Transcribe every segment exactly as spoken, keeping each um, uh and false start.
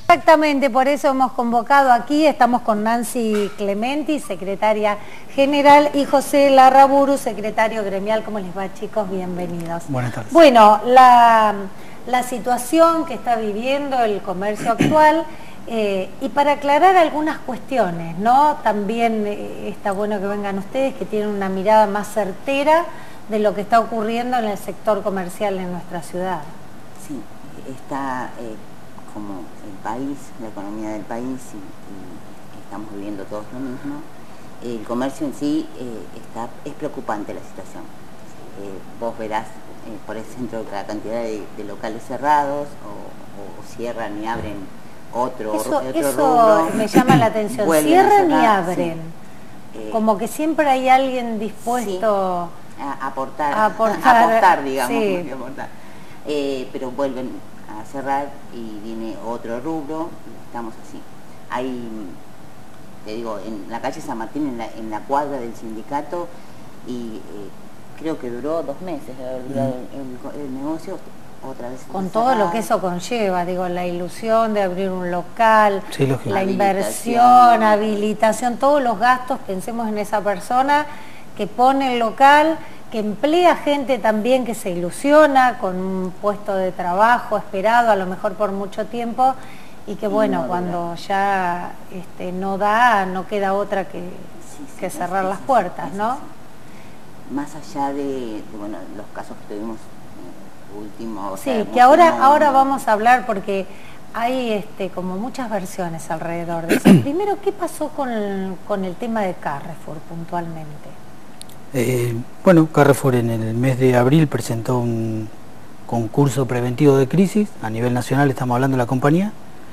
Exactamente, por eso hemos convocado aquí, estamos con Nancy Clementi, secretaria general, y José Larraburu, secretario gremial. ¿Cómo les va, chicos? Bienvenidos. Buenas tardes. Bueno, la, la situación que está viviendo el comercio actual, eh, y para aclarar algunas cuestiones, ¿no? También eh, está bueno que vengan ustedes, que tienen una mirada más certera de lo que está ocurriendo en el sector comercial en nuestra ciudad. Sí, está... Eh... como el país, la economía del país, y, y estamos viviendo todos lo mismo, el comercio en sí eh, está, es preocupante la situación. Eh, vos verás eh, por el centro la cantidad de, de locales cerrados, o, o cierran y abren otro, eso, otro eso rubro. me llama la atención, cierran y abren, sí. eh, como que siempre hay alguien dispuesto sí, a aportar, a aportar, a aportar digamos, sí. a aportar. Eh, pero vuelven a cerrar y viene otro rubro, y estamos así. Hay, te digo, en la calle San Martín, en la, en la cuadra del sindicato, y eh, creo que duró dos meses de haber durado mm. el, el negocio, otra vez. Con todo lo que eso conlleva, digo, la ilusión de abrir un local, sí, la inversión, habilitación, todos los gastos. Pensemos en esa persona que pone el local, que emplea gente también que se ilusiona con un puesto de trabajo esperado a lo mejor por mucho tiempo, y que bueno, no, cuando no. ya este, no da, no queda otra que, sí, sí, que cerrar sí, las puertas, sí, ¿no? Sí, sí. Más allá de, de bueno, los casos que tuvimos eh, últimos... Sí, sea, que ahora, no, ahora vamos a hablar, porque hay este, como muchas versiones alrededor de eso. Primero, ¿qué pasó con el, con el tema de Carrefour puntualmente? Eh, bueno, Carrefour en el mes de abril presentó un concurso preventivo de crisis, a nivel nacional estamos hablando de la compañía.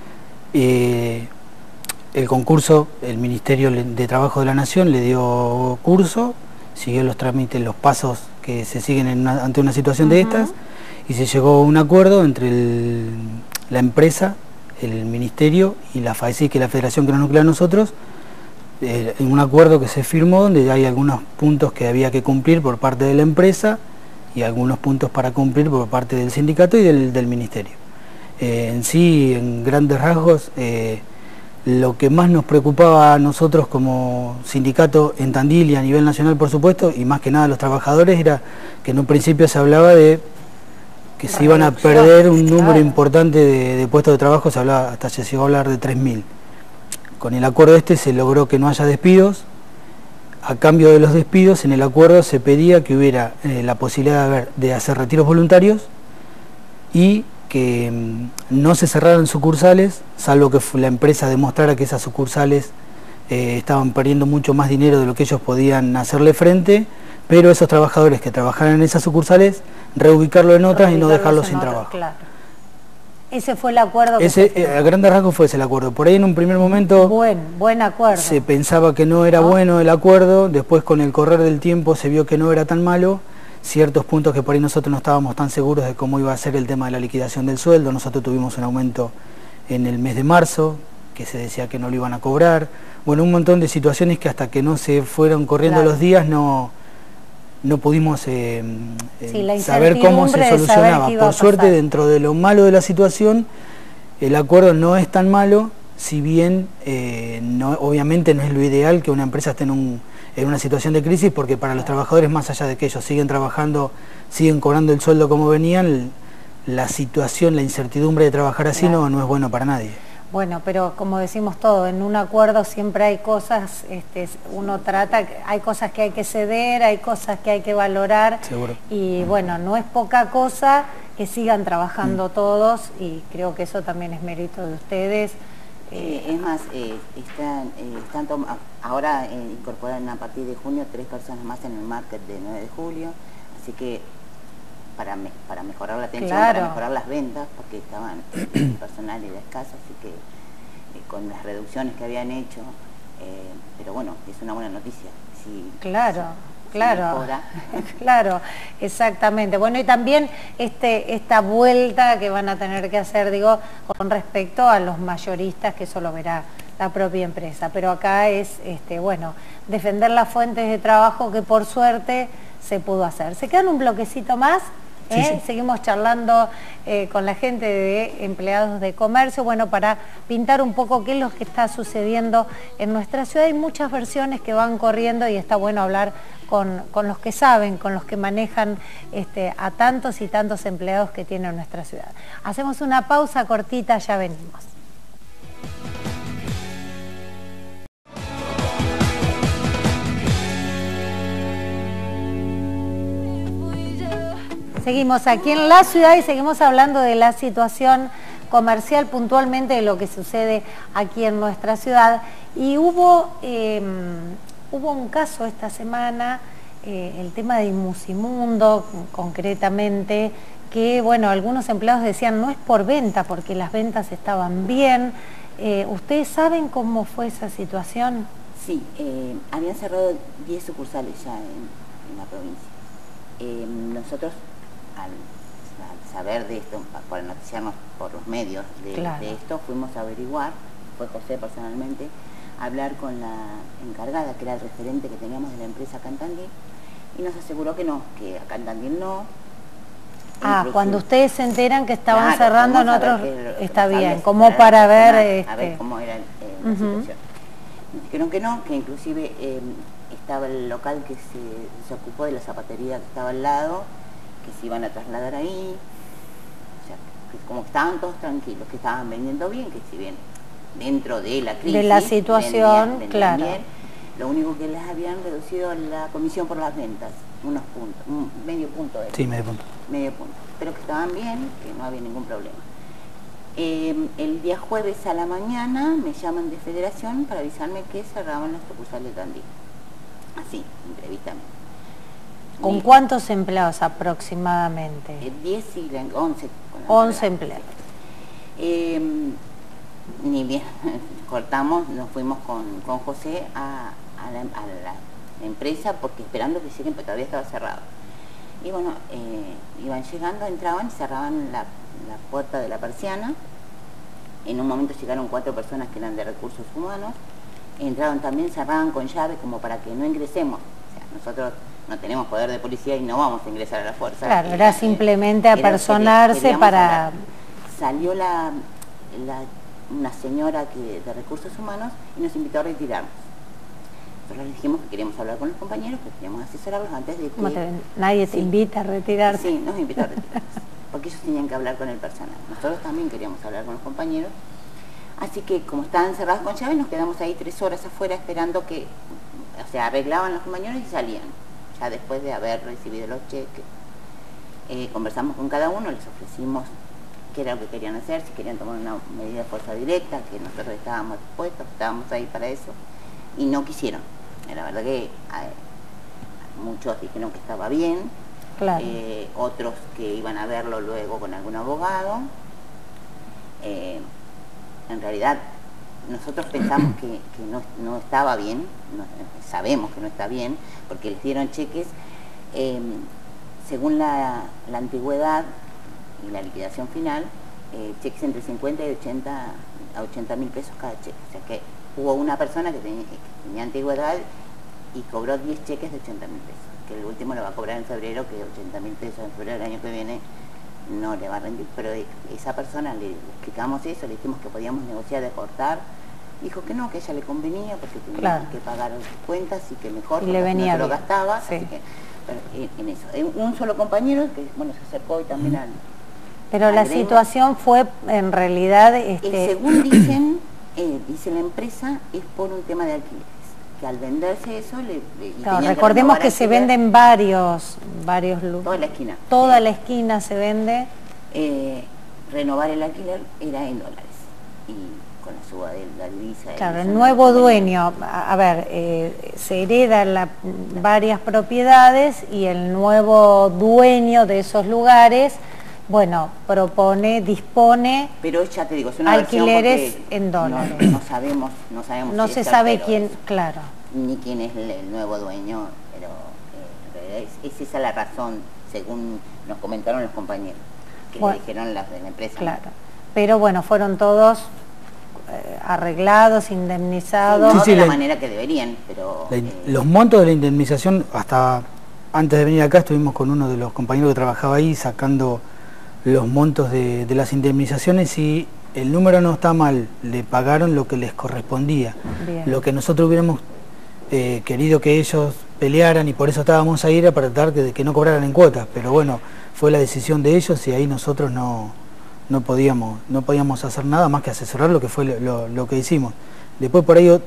Eh, el concurso, el Ministerio de Trabajo de la Nación le dio curso, siguió los trámites, los pasos que se siguen en una, ante una situación uh-huh. de estas, y se llegó a un acuerdo entre el, la empresa, el Ministerio y la FAECI, que es la federación que nos nuclea a nosotros, en un acuerdo que se firmó donde hay algunos puntos que había que cumplir por parte de la empresa y algunos puntos para cumplir por parte del sindicato y del, del ministerio. Eh, en sí, en grandes rasgos, eh, lo que más nos preocupaba a nosotros como sindicato en Tandil y a nivel nacional, por supuesto, y más que nada a los trabajadores, era que en un principio se hablaba de que se iban a perder un número importante de, de puestos de trabajo, se hablaba, hasta se llegó a hablar de tres mil. Con el acuerdo este se logró que no haya despidos. A cambio de los despidos, en el acuerdo se pedía que hubiera eh, la posibilidad de, haber, de hacer retiros voluntarios y que mmm, no se cerraran sucursales, salvo que la empresa demostrara que esas sucursales eh, estaban perdiendo mucho más dinero de lo que ellos podían hacerle frente, pero esos trabajadores que trabajaran en esas sucursales, reubicarlo en otras y no dejarlos sin trabajo. Claro. Ese fue el acuerdo que ese, se... A grandes rasgos fue ese el acuerdo. Por ahí en un primer momento buen, buen acuerdo. se pensaba que no era ¿no? bueno el acuerdo, después con el correr del tiempo se vio que no era tan malo, ciertos puntos que por ahí nosotros no estábamos tan seguros de cómo iba a ser el tema de la liquidación del sueldo. Nosotros tuvimos un aumento en el mes de marzo, que se decía que no lo iban a cobrar. Bueno, un montón de situaciones que hasta que no se fueron corriendo claro. los días no... no pudimos eh, eh, sí, saber cómo se solucionaba. Por suerte, dentro de lo malo de la situación, el acuerdo no es tan malo, si bien eh, no, obviamente no es lo ideal que una empresa esté en, un, en una situación de crisis, porque para los trabajadores, más allá de que ellos siguen trabajando, siguen cobrando el sueldo como venían, la situación, la incertidumbre de trabajar así claro. no, no es bueno para nadie. Bueno, pero como decimos todo, en un acuerdo siempre hay cosas, este, uno trata, hay cosas que hay que ceder, hay cosas que hay que valorar. Seguro. Y bueno, no es poca cosa que sigan trabajando mm. todos, y creo que eso también es mérito de ustedes. Eh, es más, eh, están, eh, están ahora eh, incorporan a partir de junio tres personas más en el market de nueve de julio, así que para, me, para mejorar la atención, claro. para mejorar las ventas, porque estaban el personal era escaso, así que eh, con las reducciones que habían hecho, eh, pero bueno, es una buena noticia. Si, claro, si, claro, si claro, exactamente. Bueno, y también este, esta vuelta que van a tener que hacer, digo, con respecto a los mayoristas, que eso lo verá la propia empresa, pero acá es, este, bueno, defender las fuentes de trabajo que por suerte se pudo hacer. ¿Se quedan un bloquecito más? ¿eh? Sí, sí. Seguimos charlando eh, con la gente de empleados de comercio, bueno, para pintar un poco qué es lo que está sucediendo en nuestra ciudad. Hay muchas versiones que van corriendo y está bueno hablar con, con los que saben, con los que manejan este, a tantos y tantos empleados que tiene nuestra ciudad. Hacemos una pausa cortita, ya venimos. Seguimos aquí en la ciudad y seguimos hablando de la situación comercial, puntualmente de lo que sucede aquí en nuestra ciudad. Y hubo, eh, hubo un caso esta semana, eh, el tema de Musimundo, concretamente, que bueno, algunos empleados decían no es por venta, porque las ventas estaban bien. Eh, ¿Ustedes saben cómo fue esa situación? Sí, eh, habían cerrado diez sucursales ya en, en la provincia. Eh, nosotros... Al, al saber de esto, para noticiarnos por los medios de, claro. de esto, fuimos a averiguar, fue José personalmente, a hablar con la encargada, que era el referente que teníamos de la empresa Cantandil, y nos aseguró que no, que a Cantandil no. Ah, Inclusive, cuando ustedes se enteran que estaban claro, cerrando en otros, que, está que bien, como para ver... Este... A ver cómo era eh, la uh-huh. situación. Nos dijeron que no, que inclusive eh, estaba el local que se, se ocupó de la zapatería que estaba al lado, que se iban a trasladar ahí, o sea, que como estaban todos tranquilos, que estaban vendiendo bien, que si bien dentro de la crisis, de la situación, vendían, vendían claro. bien, lo único que les habían reducido la comisión por las ventas, unos puntos, un medio punto de Sí, medio punto. Medio punto, pero que estaban bien, que no había ningún problema. Eh, el día jueves a la mañana me llaman de Federación para avisarme que cerraban las sucursales de Tandil. Así, imprevisamente. ¿Con cuántos empleados aproximadamente? diez y once. once empleados. Eh, ni bien cortamos, nos fuimos con, con José a, a, la, a la empresa porque esperando que lleguen, pero todavía estaba cerrado. Y bueno, eh, iban llegando, entraban y cerraban la, la puerta de la persiana. En un momento llegaron cuatro personas que eran de recursos humanos. Entraron también, cerraban con llave como para que no ingresemos. O sea, nosotros no tenemos poder de policía y no vamos a ingresar a la fuerza. Claro, era, era simplemente apersonarse para... Hablar. Salió la, la, una señora que, de recursos humanos y nos invitó a retirarnos. Nosotros les dijimos que queríamos hablar con los compañeros, que queríamos asesorarlos antes de que... Te, nadie te sí, invita a retirarse. Sí, nos invitó a retirarnos, porque ellos tenían que hablar con el personal. Nosotros también queríamos hablar con los compañeros. Así que como estaban cerrados con llave, nos quedamos ahí tres horas afuera esperando que... O sea, arreglaban los compañeros y salían. Ya después de haber recibido los cheques, eh, conversamos con cada uno, les ofrecimos qué era lo que querían hacer, si querían tomar una medida de fuerza directa, que nosotros estábamos dispuestos, estábamos ahí para eso, y no quisieron. La verdad que eh, muchos dijeron que estaba bien, claro. eh, otros que iban a verlo luego con algún abogado. Eh, en realidad, nosotros pensamos que, que no, no estaba bien, no, sabemos que no está bien, porque les dieron cheques eh, según la, la antigüedad y la liquidación final, eh, cheques entre cincuenta y ochenta a ochenta mil pesos cada cheque. O sea que hubo una persona que tenía, que tenía antigüedad y cobró diez cheques de ochenta mil pesos, que el último lo va a cobrar en febrero, que ochenta mil pesos en febrero del año que viene no le va a rendir, pero esa persona le explicamos eso, le dijimos que podíamos negociar de cortar, dijo que no, que a ella le convenía porque tenía claro. que pagar sus cuentas y que mejor y le venía no se lo gastaba, sí. así que pero en, en eso. Un solo compañero que bueno se acercó y también al... Pero al la gremio. Situación fue en realidad... Este... Eh, según dicen, eh, dice la empresa, es por un tema de alquileres. Que al venderse eso le, le claro, recordemos que, que se venden varios varios lugares. Toda la esquina. Toda sí. la esquina se vende. Eh, renovar el alquiler era en dólares. Y con la suba de la divisa. Claro, el nuevo dueño, a, a ver, eh, se heredan la, varias propiedades y el nuevo dueño de esos lugares, bueno, propone, dispone pero ya te digo, es una alquileres en dólares. No, no sabemos, no sabemos. No si se sabe quién, es, claro. Ni quién es el, el nuevo dueño, pero eh, es, es esa la razón, según nos comentaron los compañeros, que bueno, le dijeron las de la empresa. Claro, ¿no? Pero bueno, fueron todos eh, arreglados, indemnizados. Sí, no sí, sí, de la, la manera que deberían, pero... La, eh, los montos de la indemnización hasta antes de venir acá estuvimos con uno de los compañeros que trabajaba ahí sacando los montos de, de las indemnizaciones y el número no está mal, le pagaron lo que les correspondía. Bien. Lo que nosotros hubiéramos eh, querido que ellos pelearan y por eso estábamos ahí era para tratar de que no cobraran en cuotas, pero bueno, fue la decisión de ellos y ahí nosotros no, no, podíamos, no podíamos hacer nada más que asesorar lo que fue lo, lo, lo que hicimos. Después por ello,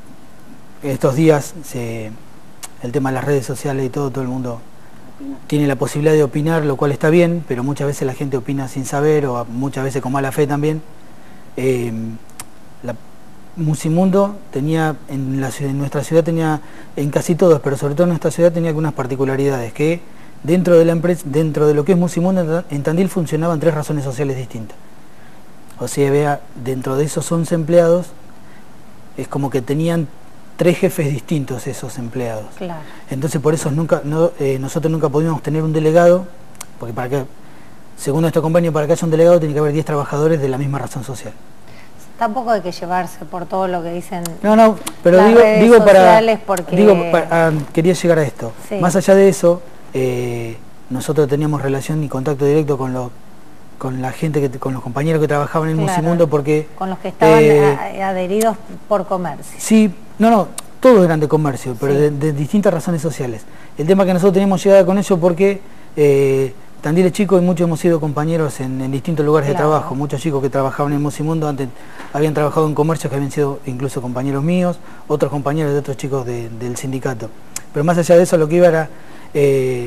estos días, se, el tema de las redes sociales y todo, todo el mundo tiene la posibilidad de opinar, lo cual está bien, pero muchas veces la gente opina sin saber o muchas veces con mala fe también. Eh, la, Musimundo tenía, en, la, en nuestra ciudad tenía, en casi todos, pero sobre todo en nuestra ciudad tenía algunas particularidades, que dentro de la empresa, dentro de lo que es Musimundo, en Tandil funcionaban tres razones sociales distintas. O sea, vea, dentro de esos once empleados, es como que tenían tres jefes distintos esos empleados. Claro. Entonces por eso nunca, no, eh, nosotros nunca pudimos tener un delegado, porque para que, según nuestro convenio, para que haya un delegado tiene que haber diez trabajadores de la misma razón social. Tampoco hay que llevarse por todo lo que dicen. No, no, pero las digo, redes digo para, porque... digo, para, uh, quería llegar a esto. Sí. Más allá de eso, eh, nosotros teníamos relación y contacto directo con los con la gente, que con los compañeros que trabajaban en claro, Musimundo, porque... Con los que estaban eh, adheridos por comercio. Sí, no, no, todos eran de comercio, pero sí. de, de distintas razones sociales. El tema que nosotros teníamos llegada con ellos porque eh, Tandil es chico y muchos hemos sido compañeros en, en distintos lugares claro. de trabajo. Muchos chicos que trabajaban en Musimundo antes habían trabajado en comercios que habían sido incluso compañeros míos, otros compañeros de otros chicos de, del sindicato. Pero más allá de eso, lo que iba era, eh,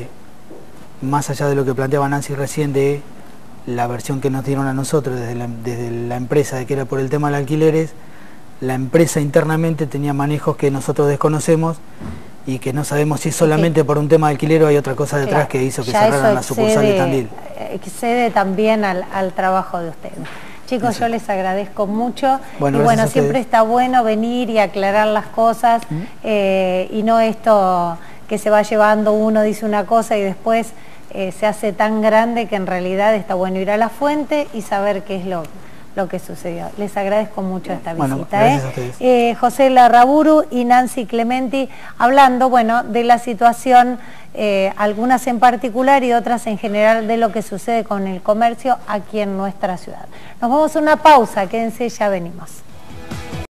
más allá de lo que planteaba Nancy recién de la versión que nos dieron a nosotros desde la, desde la empresa, de que era por el tema de alquileres, la empresa internamente tenía manejos que nosotros desconocemos y que no sabemos si es solamente por un tema de alquiler o hay otra cosa detrás claro, que hizo que cerraran la sucursal de Tandil. Excede también al, al trabajo de ustedes. Chicos, sí. yo les agradezco mucho bueno, y bueno, siempre está bueno venir y aclarar las cosas ¿Mm? eh, y no esto que se va llevando, uno dice una cosa y después eh, se hace tan grande que en realidad está bueno ir a la fuente y saber qué es lo lo que sucedió. Les agradezco mucho esta bueno, visita. ¿eh? Eh, José Larraburu y Nancy Clementi hablando, bueno, de la situación, eh, algunas en particular y otras en general, de lo que sucede con el comercio aquí en nuestra ciudad. Nos vamos a una pausa, quédense, ya venimos.